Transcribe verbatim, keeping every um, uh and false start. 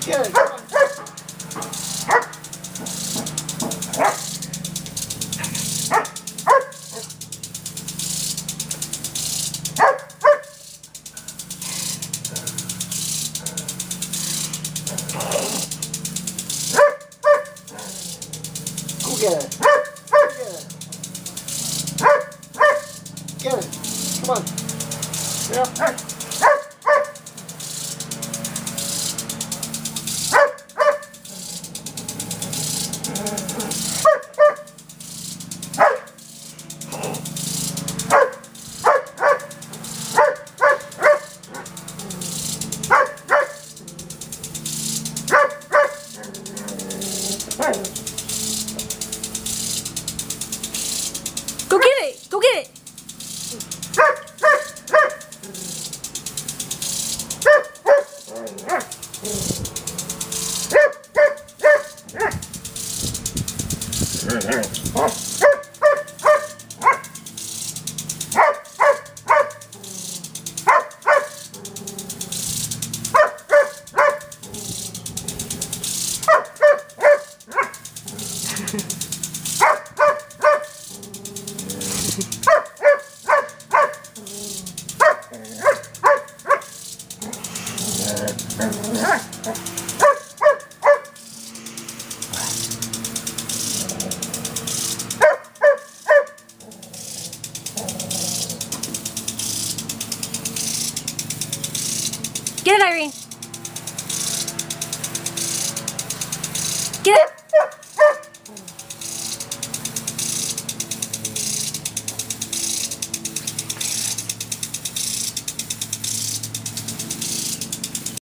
Get it, come on. Go get it. Go get it. Get it. Come on. Yeah. Go get it! Go get it! Get it, Irene! Get it!